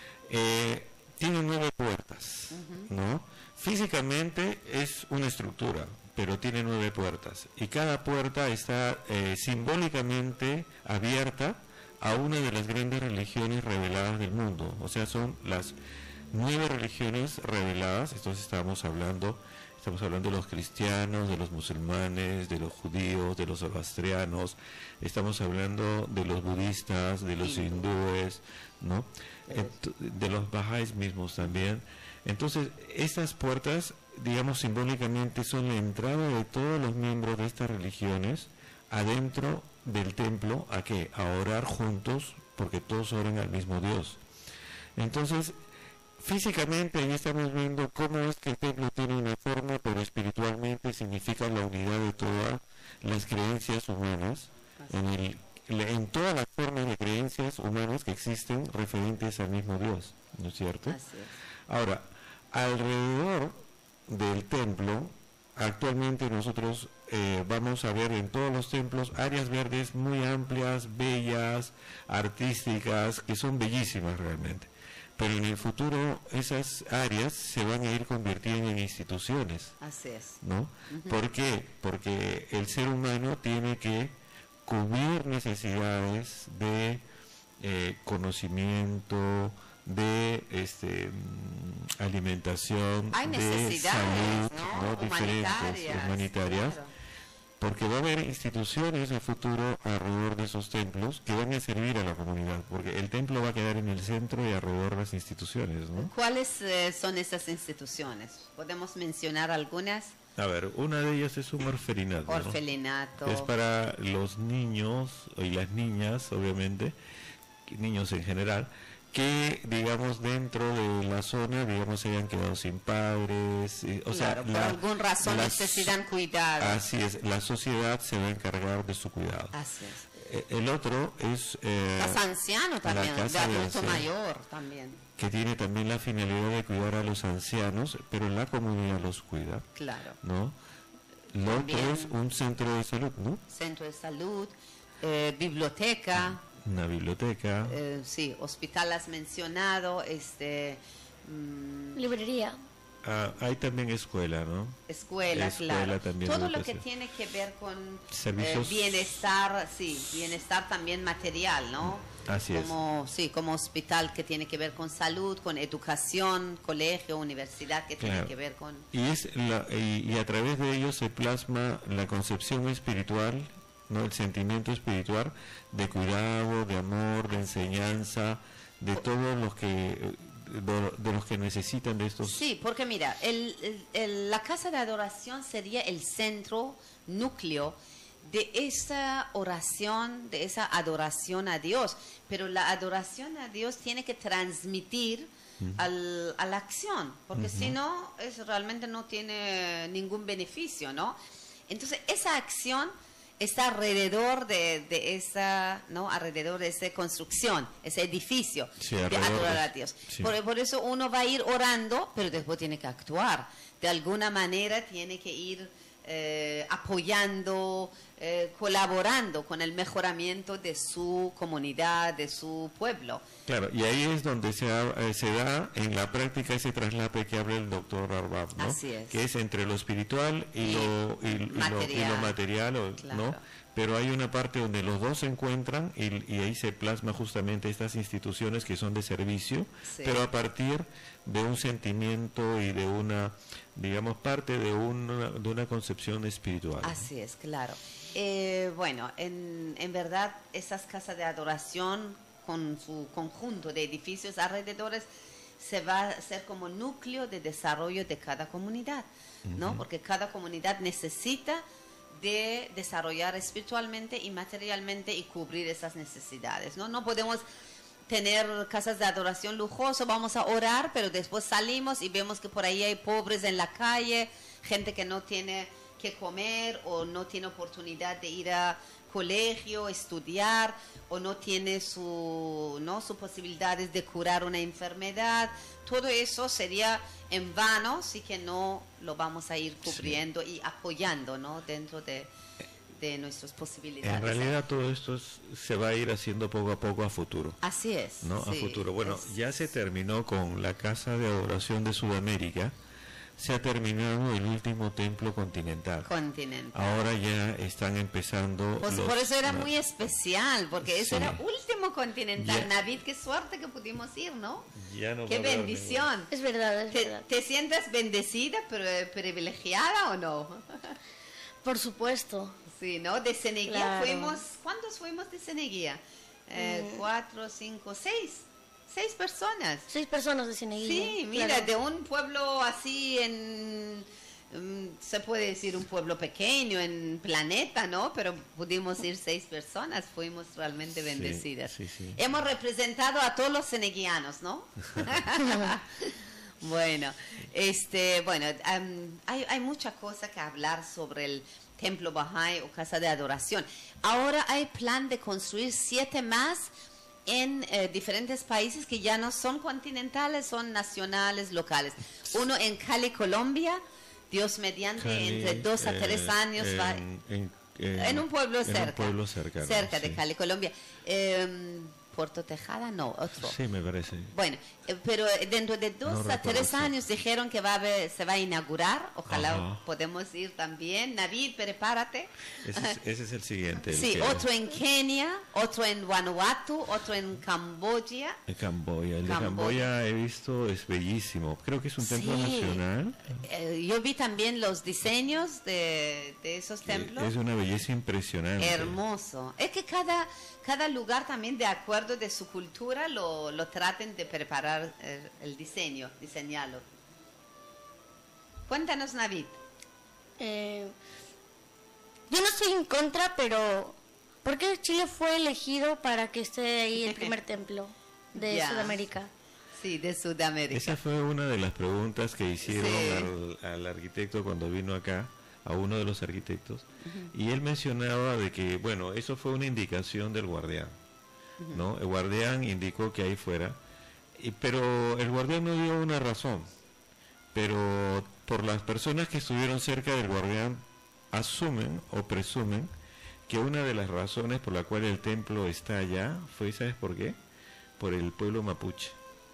eh, tiene nueve puertas, ¿no? Físicamente es una estructura, pero tiene nueve puertas y cada puerta está eh, simbólicamente abierta a una de las grandes religiones reveladas del mundo. O sea, son las nueve religiones reveladas. Entonces estamos hablando, estamos hablando de los cristianos, de los musulmanes, de los judíos, de los zoroastrianos, estamos hablando de los budistas, de los hindúes, ¿no? Ent- de los bahá'ís mismos también. Entonces, estas puertas, digamos, simbólicamente son la entrada de todos los miembros de estas religiones adentro del templo. ¿A qué? A orar juntos, porque todos oran al mismo Dios. Entonces, físicamente ahí estamos viendo cómo es que el templo tiene una forma, pero espiritualmente significa la unidad de todas las creencias humanas, en, el, en todas las formas de creencias humanas que existen referentes al mismo Dios, ¿no es cierto? Así es. Ahora, alrededor del templo, actualmente nosotros eh, vamos a ver en todos los templos áreas verdes muy amplias, bellas, artísticas, que son bellísimas realmente. Pero en el futuro esas áreas se van a ir convirtiendo en instituciones, Así es. ¿no? ¿Por qué? Porque el ser humano tiene que cubrir necesidades de eh, conocimiento, de este mm, alimentación, Hay de necesidades, salud, ¿no? ¿no? diferentes, Humanitarias, humanitarias, claro. porque va a haber instituciones en el futuro alrededor de esos templos que van a servir a la comunidad, porque el templo va a quedar en el centro y alrededor de las instituciones, ¿no? ¿Cuáles eh, son esas instituciones? ¿Podemos mencionar algunas? A ver, una de ellas es un orfelinato, ¿no? Orfelinato. Es para los niños y las niñas, obviamente, que- niños en general, que, digamos, dentro de la zona, digamos, se hayan quedado sin padres, y- o Claro, sea, por la- alguna razón la necesitan cuidado. Así es, la sociedad se va a encargar de su cuidado. Así es. Eh, El otro es eh, Los ancianos también, la de casa de adulto ancianos. mayor también. que tiene también la finalidad de cuidar a los ancianos, pero la comunidad los cuida, Claro. ¿no? Lo otro También. es un centro de salud, ¿no? Centro de salud, eh, biblioteca, Una biblioteca. eh, sí, hospital has mencionado, este, mm, Librería. Ah, hay también escuela, ¿no? escuela, Escuela claro. también, Todo lo que educación. tiene que ver con eh, Servicios. bienestar, sí, bienestar también material, ¿no? Así es. como, Sí, como hospital que tiene que ver con salud, con educación, colegio, universidad que tiene Claro. que ver con... Y, es la, y, y a través de ello se plasma la concepción espiritual, ¿no? El sentimiento espiritual de cuidado, de amor, de enseñanza, de todos los que de, de los que necesitan de estos. Sí, porque mira, el, el- el- la casa de adoración sería el centro, núcleo de esa oración, de esa adoración a Dios. Pero la adoración a Dios tiene que transmitir al- a la acción, porque si no, es, realmente no tiene ningún beneficio, ¿no? Entonces, esa acción está alrededor de, de esa, ¿no? Alrededor de esa construcción, ese edificio Sí, de alrededor adorar de- a Dios. sí. Por, por eso uno va a ir orando, pero después tiene que actuar. De alguna manera tiene que ir eh, apoyando, eh, colaborando con el mejoramiento de su comunidad, de su pueblo. Claro, y ahí es donde se, ha- eh, se da en la práctica ese traslape que habla el doctor Arbab, ¿no? Así es. Que es entre lo espiritual y, Y lo, y, y lo, y lo material. material, o- Claro. ¿no? Pero hay una parte donde los dos se encuentran y, y ahí se plasma justamente estas instituciones que son de servicio, Sí. pero a partir de un sentimiento y de una, digamos, parte de una, de una concepción espiritual. ¿no? Así es, claro. Eh, bueno, en, en verdad esas casas de adoración con su conjunto de edificios alrededores se va a hacer como núcleo de desarrollo de cada comunidad, ¿no? Porque cada comunidad necesita de desarrollar espiritualmente y materialmente y cubrir esas necesidades, ¿no? No podemos tener casas de adoración lujoso, vamos a orar, pero después salimos y vemos que por ahí hay pobres en la calle, gente que no tiene que comer o no tiene oportunidad de ir a colegio, estudiar o no tiene su, ¿no? sus posibilidades de curar una enfermedad. Todo eso sería en vano si que no lo vamos a ir cubriendo y apoyando, ¿no? dentro de, de nuestras posibilidades. En realidad todo esto es- se va a ir haciendo poco a poco a futuro. Así es. ¿No? A sí, futuro. Bueno, es- ya se terminó con la Casa de Adoración de Sudamérica, se ha terminado el último templo continental. continental. Ahora ya están empezando. Pues los- por eso era la- muy especial, porque ese Sí. era último continental. Ya- Navid, qué suerte que pudimos ir, ¿no? Ya no Qué va a haber bendición. Es verdad, es ¿Te, verdad. te sientes bendecida, pero privilegiada o no? Por supuesto. Sí, ¿no? De Ceneguía Claro. fuimos, ¿cuántos fuimos de Ceneguía? Eh, Cuatro, cinco, seis. Seis personas. Seis personas de Cineguilla. Sí, mira, claro. de un pueblo así en, mm, se puede decir un pueblo pequeño en planeta, ¿no? Pero pudimos ir seis personas, fuimos realmente bendecidas. sí, sí. Hemos representado a todos los ceneguianos, ¿no? Bueno, este, bueno, am, hay, hay mucha cosa que hablar sobre el templo Bahá'í o casa de adoración. Ahora hay plan de construir siete más en eh, diferentes países que ya no son continentales, son nacionales, locales. Uno en Cali, Colombia, Dios mediante, Cali, entre dos a eh, tres años va... en, en- en- En un pueblo en cerca. un pueblo cercano, cerca de sí. Cali, Colombia. Eh, Puerto Tejada, no, otro. Sí, me parece. Bueno, eh, pero dentro de dos No a recuerdo, tres sí. años dijeron que va a haber- se va a inaugurar. Ojalá Ajá. podemos ir también. Navid, prepárate. Ese es, ese es el siguiente. el Sí, que- otro en Kenia, otro en Vanuatu, otro en Camboya. de Camboya. El de Camboya. Camboya he visto, es bellísimo. Creo que es un templo Sí. nacional. Eh, yo vi también los diseños de, de esos que templos. Es una belleza impresionante. Hermoso. Es que cada, cada lugar también, de acuerdo de su cultura, lo, lo traten de preparar el, el diseño, diseñarlo. Cuéntanos, Navid. Eh, yo no estoy en contra, pero ¿por qué Chile fue elegido para que esté ahí el primer templo de Ya. Sudamérica? Sí, de Sudamérica. Esa fue una de las preguntas que hicieron Sí. al, al arquitecto cuando vino acá, a uno de los arquitectos, y él mencionaba de que, bueno, eso fue una indicación del guardián, ¿no? El guardián indicó que ahí fuera, y, pero el guardián no dio una razón, pero por las personas que estuvieron cerca del guardián asumen o presumen que una de las razones por la cual el templo está allá fue, ¿sabes por qué? Por el pueblo mapuche.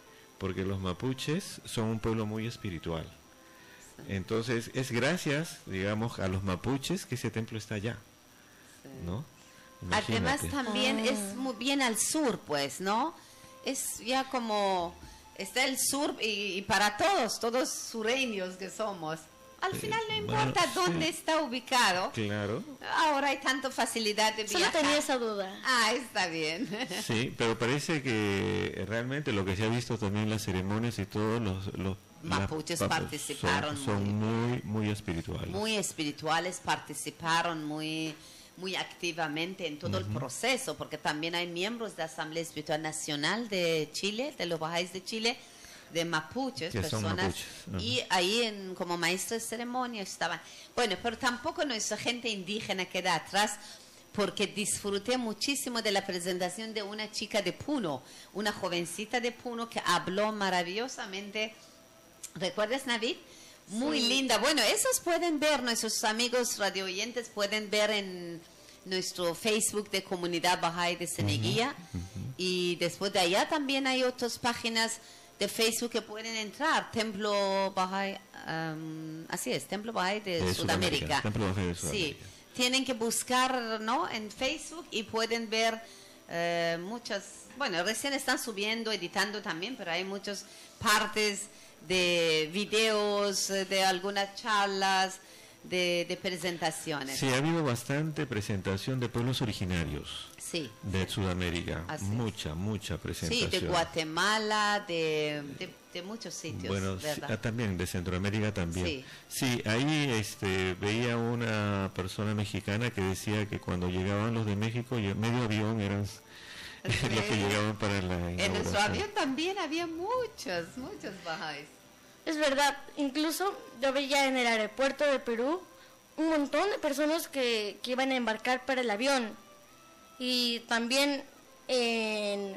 porque los mapuches son un pueblo muy espiritual. Entonces es gracias, digamos, a los mapuches que ese templo está allá, ¿no? Además Imagínate. también Ah. es muy bien al sur, pues, ¿no? Es ya como está el sur y, y para todos, todos sureños que somos. Al Eh, final no bueno, importa dónde sí. está ubicado. Claro, Ahora hay tanta facilidad de Solo viajar. tenía esa duda. Ah, está bien. sí, pero parece que realmente lo que se ha visto también en las ceremonias y todos los, los Mapuches las- participaron son, son muy, muy espirituales. Muy espirituales, participaron muy muy activamente en todo el proceso, porque también hay miembros de la Asamblea Espiritual Nacional de Chile, de los Bajáis de Chile, de mapuches, Que son personas, mapuches, ajá. y ahí en, como maestros de ceremonia estaban. Bueno, pero tampoco nuestra gente indígena queda atrás, porque disfruté muchísimo de la presentación de una chica de Puno, una jovencita de Puno que habló maravillosamente. ¿Recuerdas, Navid? Muy Sí. linda. Bueno, esos pueden ver, nuestros amigos radio oyentes pueden ver en nuestro Facebook de Comunidad Bahá'í de Ceneguía. Y después de allá también hay otras páginas de Facebook que pueden entrar. Templo Bahá'í, um, así es, Templo Bahá'í de, De Sudamérica. Sudamérica, Templo Bahá'í de Sí, Sudamérica. tienen que buscar, ¿no?, en Facebook y pueden ver eh, muchas, bueno, recién están subiendo, editando también, pero hay muchas partes de videos, eh, de algunas charlas, de, de presentaciones. Sí, ha habido bastante presentación de pueblos originarios Sí, de Sudamérica. Así es. Mucha, mucha sí, presentación. de Guatemala, de, de, de muchos sitios, Bueno, sí, ¿verdad? ah, también de Centroamérica también. Sí. Sí, ahí este, veía una persona mexicana que decía que cuando llegaban los de México, y medio avión eran los que llegaban para la En nuestro inauguración. avión también había muchos, muchos bajáis. Es verdad, incluso yo veía en el aeropuerto de Perú un montón de personas que, que iban a embarcar para el avión. Y también en,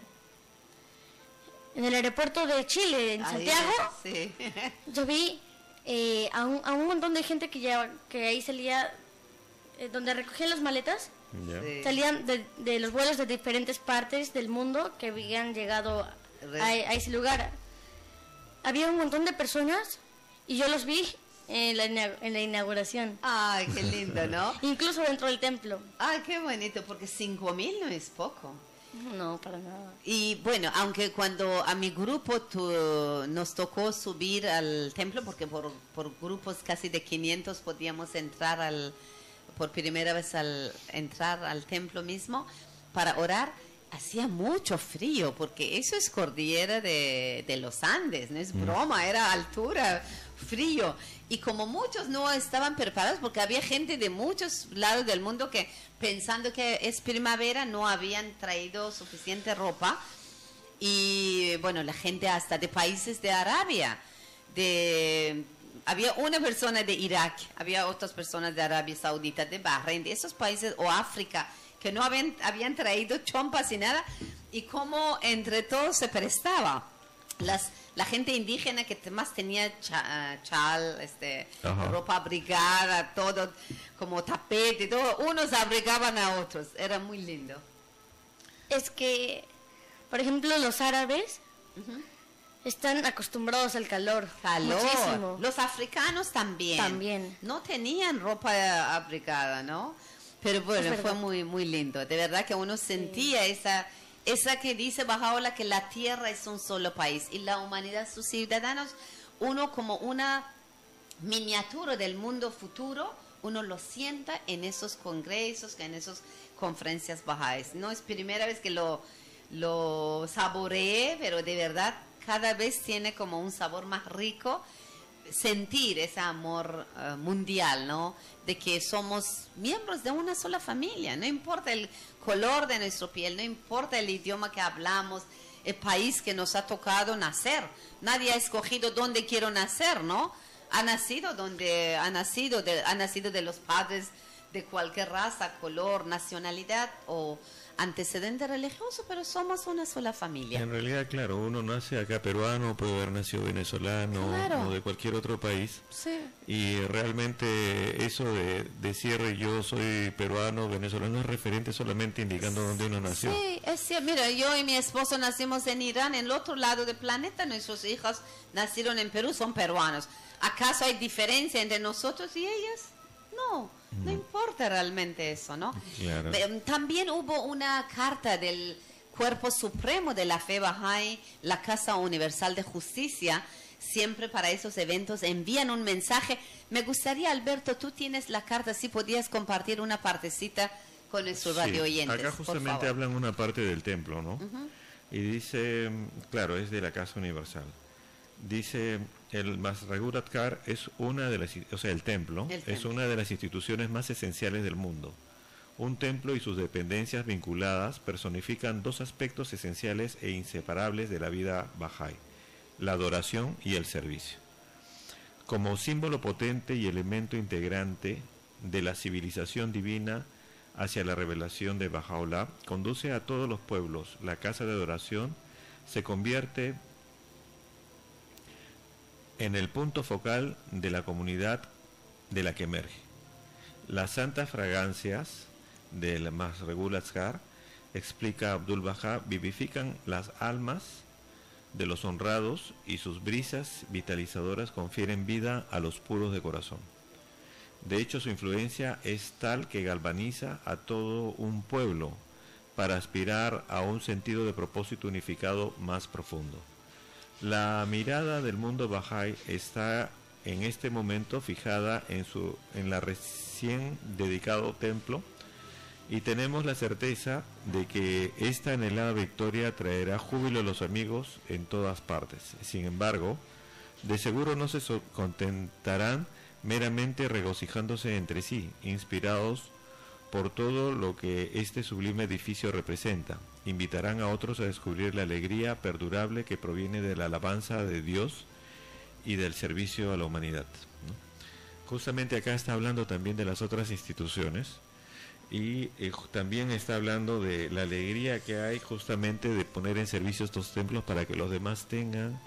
en el aeropuerto de Chile, en Ahí, Santiago, sí. yo vi eh, a, un, a un montón de gente que, ya, que ahí salía, eh, donde recogían las maletas, Ya. Sí. salían de, de los vuelos de diferentes partes del mundo que habían llegado a, a ese lugar. Había un montón de personas y yo los vi en la, ina- en la inauguración, Ay, qué lindo, ¿no? incluso dentro del templo. Ay, qué bonito, porque cinco mil no es poco. No, para nada. Y bueno, aunque cuando a mi grupo tu- nos tocó subir al templo, porque por, por grupos casi de quinientos podíamos entrar al, por primera vez al entrar al templo mismo para orar, hacía mucho frío, porque eso es cordillera de, de los Andes, no es broma, era altura, frío. Y como muchos no estaban preparados, porque había gente de muchos lados del mundo que pensando que es primavera no habían traído suficiente ropa. Y bueno, la gente hasta de países de Arabia, de había una persona de Irak, había otras personas de Arabia Saudita, de Bahrein, de esos países, o África, que no habían, habían traído chompas y nada, y como entre todos se prestaba. Las, la gente indígena que más tenía cha- chal, este, Ajá. ropa abrigada, todo como tapete, todo, unos abrigaban a otros, era muy lindo. Es que, por ejemplo, los árabes están acostumbrados al calor. Calor. Muchísimo. Los africanos también. También. No tenían ropa abrigada, ¿no? Pero bueno, Es fue verdad. muy muy lindo. De verdad que uno sentía esa esa que dice Bajaola que la tierra es un solo país y la humanidad, sus ciudadanos, uno como una miniatura del mundo futuro, uno lo sienta en esos congresos, en esas conferencias bajáis. No es primera vez que lo, lo saboreé, pero de verdad cada vez tiene como un sabor más rico sentir ese amor eh, mundial, ¿no? De que somos miembros de una sola familia, no importa el color de nuestra piel, no importa el idioma que hablamos, el país que nos ha tocado nacer. Nadie ha escogido dónde quiero nacer, ¿no? Ha nacido donde ha nacido, de, ha nacido de los padres de cualquier raza, color, nacionalidad, o antecedente religioso, pero somos una sola familia. En realidad, claro, uno nace acá peruano, puede haber nacido venezolano Claro. o de cualquier otro país. Sí. Y realmente eso de decir yo soy peruano, venezolano, es referente solamente indicando dónde uno nació. Sí, es cierto. Mira, yo y mi esposo nacimos en Irán, en el otro lado del planeta, nuestros hijos nacieron en Perú, son peruanos. ¿Acaso hay diferencia entre nosotros y ellas? No, no importa realmente eso, ¿no? Claro. Ve- También hubo una carta del Cuerpo Supremo de la Fe Bahá'í, la Casa Universal de Justicia. Siempre para esos eventos envían un mensaje. Me gustaría, Alberto, tú tienes la carta, si podías compartir una partecita con nuestros Sí, radio oyentes. acá justamente hablan una parte del templo, ¿no? Y dice, claro, es de la Casa Universal. Dice, el Masragurat Kar es una de las, o sea, el templo, El es templo. una de las instituciones más esenciales del mundo. Un templo y sus dependencias vinculadas personifican dos aspectos esenciales e inseparables de la vida Bahá'í: la adoración y el servicio. Como símbolo potente y elemento integrante de la civilización divina hacia la revelación de Baha'u'lláh, conduce a todos los pueblos. La casa de adoración se convierte en el punto focal de la comunidad de la que emerge. Las santas fragancias del Masragulat Kar, explica Abdul Bahá, vivifican las almas de los honrados y sus brisas vitalizadoras confieren vida a los puros de corazón. De hecho, su influencia es tal que galvaniza a todo un pueblo para aspirar a un sentido de propósito unificado más profundo. La mirada del mundo Bahá'í está en este momento fijada en, su, en la recién dedicado templo, y tenemos la certeza de que esta anhelada victoria traerá júbilo a los amigos en todas partes. Sin embargo, de seguro no se so- contentarán meramente regocijándose entre sí, inspirados por todo lo que este sublime edificio representa. Invitarán a otros a descubrir la alegría perdurable que proviene de la alabanza de Dios y del servicio a la humanidad, ¿no? Justamente acá está hablando también de las otras instituciones, y eh, también está hablando de la alegría que hay justamente de poner en servicio estos templos para que los demás tengan,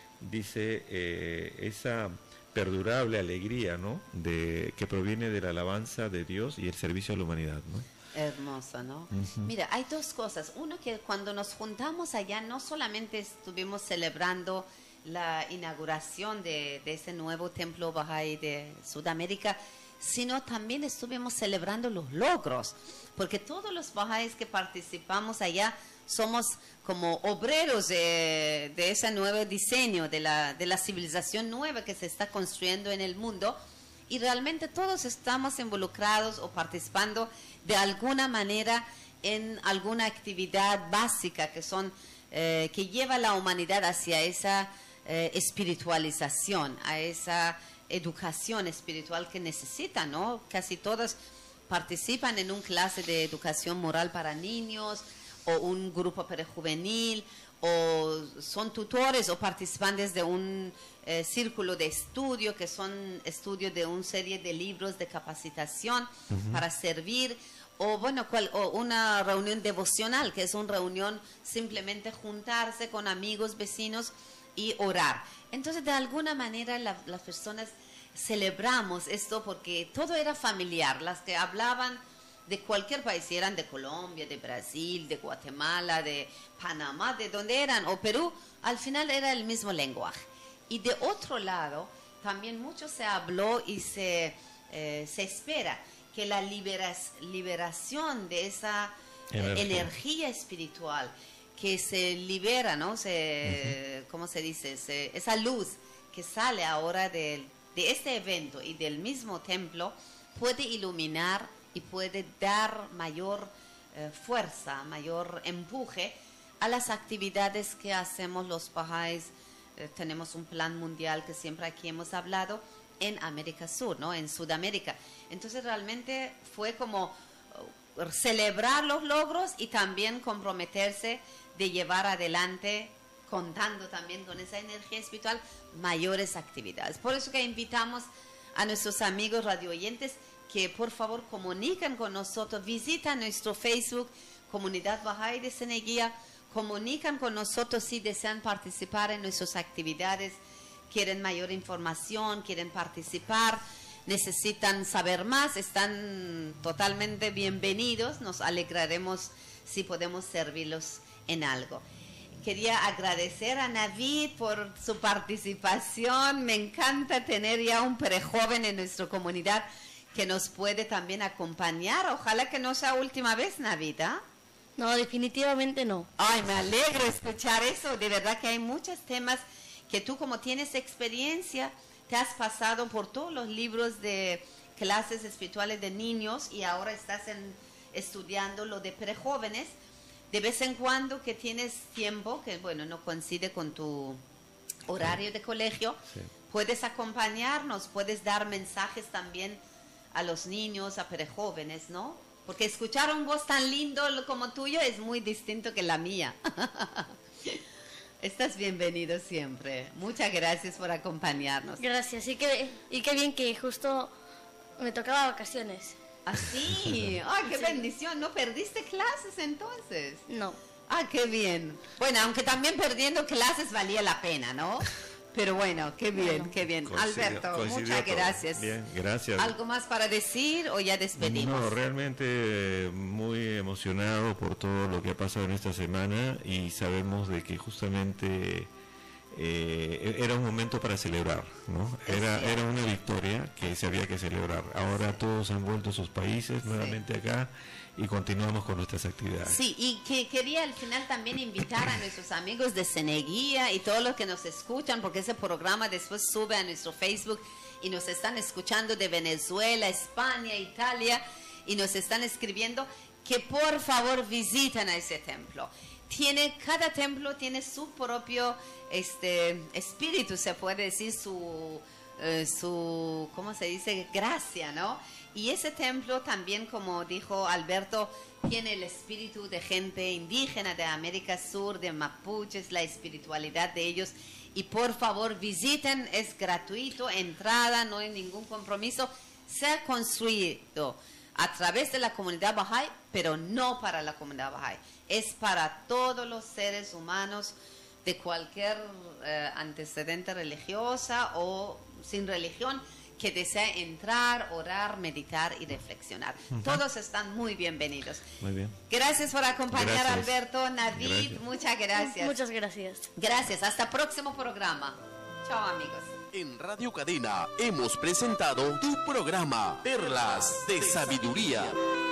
dice, eh, esa perdurable alegría, ¿no?, de que proviene de la alabanza de Dios y el servicio a la humanidad, ¿no? Hermoso, ¿no? Ujú. Mira, hay dos cosas. Uno, que cuando nos juntamos allá, no solamente estuvimos celebrando la inauguración de, de ese nuevo templo Bahá'í de Sudamérica, sino también estuvimos celebrando los logros, porque todos los Bahá'ís que participamos allá somos como obreros de, de ese nuevo diseño, de la, de la civilización nueva que se está construyendo en el mundo, y realmente todos estamos involucrados o participando de alguna manera en alguna actividad básica que son eh, que lleva a la humanidad hacia esa eh, espiritualización, a esa educación espiritual que necesita, ¿no? Casi todos participan en un clase de educación moral para niños, o un grupo prejuvenil, o son tutores o participantes de un eh, círculo de estudio, que son estudios de una serie de libros de capacitación para servir, o bueno, cual, o una reunión devocional, que es una reunión simplemente juntarse con amigos, vecinos y orar. Entonces, de alguna manera, la- las personas celebramos esto porque todo era familiar. Las que hablaban de cualquier país, si eran de Colombia, de Brasil, de Guatemala, de Panamá, de donde eran, o Perú, al final era el mismo lenguaje. Y de otro lado, también mucho se habló y se, eh, se espera que la liberas- liberación de esa eh, Energía. energía espiritual que se libera, ¿no? Se, ¿cómo se dice? Se- esa luz que sale ahora del- de este evento y del mismo templo puede iluminar y puede dar mayor eh, fuerza, mayor empuje a las actividades que hacemos los Bahá'ís. Eh, tenemos un plan mundial que siempre aquí hemos hablado en América Sur, ¿no? En Sudamérica. Entonces realmente fue como uh, celebrar los logros y también comprometerse de llevar adelante, contando también con esa energía espiritual, mayores actividades. Por eso que invitamos a nuestros amigos radio oyentes que por favor comuniquen con nosotros, visitan nuestro Facebook, Comunidad Bahá'í de Ceneguía, comunican con nosotros si desean participar en nuestras actividades, quieren mayor información, quieren participar, necesitan saber más, están totalmente bienvenidos. Nos alegraremos si podemos servirlos en algo. Quería agradecer a Navid por su participación. Me encanta tener ya un prejoven en nuestra comunidad que nos puede también acompañar. Ojalá que no sea última vez, Navid, ¿ah? No, definitivamente no. Ay, me alegro escuchar eso. De verdad que hay muchos temas que tú, como tienes experiencia, te has pasado por todos los libros de clases espirituales de niños y ahora estás en, estudiando lo de prejóvenes. De vez en cuando que tienes tiempo, que bueno, no coincide con tu horario de colegio, sí, puedes acompañarnos, puedes dar mensajes también a los niños, a prejóvenes, ¿no? Porque escuchar un voz tan lindo como tuyo es muy distinto que la mía. Estás bienvenido siempre. Muchas gracias por acompañarnos. Gracias. Y qué, y qué bien que justo me tocaba vacaciones. ¿Ah, sí? ¡Ay, qué sí. bendición! ¿No perdiste clases entonces? No. ¡Ah, qué bien! Bueno, aunque también perdiendo clases valía la pena, ¿no? Pero bueno, qué bien, bueno, qué bien. Coincidió, Alberto, coincidió muchas todo. gracias. Bien, gracias. ¿Algo más para decir o ya despedimos? No, realmente muy emocionado por todo lo que ha pasado en esta semana y sabemos de que justamente eh, era un momento para celebrar, ¿no? Era, era una victoria que se había que celebrar. Ahora todos han vuelto a sus países nuevamente sí. acá y continuamos con nuestras actividades. Sí, y que quería al final también invitar a nuestros amigos de Ceneguía y todos los que nos escuchan, porque ese programa después sube a nuestro Facebook y nos están escuchando de Venezuela, España, Italia, y nos están escribiendo que por favor visiten a ese templo. Tiene, cada templo tiene su propio este, espíritu, se puede decir, su, eh, su, ¿cómo se dice? Gracia, ¿no? Y ese templo también, como dijo Alberto, tiene el espíritu de gente indígena de América Sur, de mapuches, la espiritualidad de ellos. Y por favor visiten, es gratuito, entrada, no hay ningún compromiso. Se ha construido a través de la comunidad Bahá'í, pero no para la comunidad Bahá'í. Es para todos los seres humanos de cualquier eh, antecedente religiosa o sin religión, que desea entrar, orar, meditar y reflexionar. Uh-huh. Todos están muy bienvenidos. Muy bien. Gracias por acompañar, gracias. Alberto, Navid, gracias. Muchas gracias. Muchas gracias. Gracias, hasta el próximo programa. Chao, amigos. En Radio Cadena hemos presentado tu programa Perlas de Sabiduría.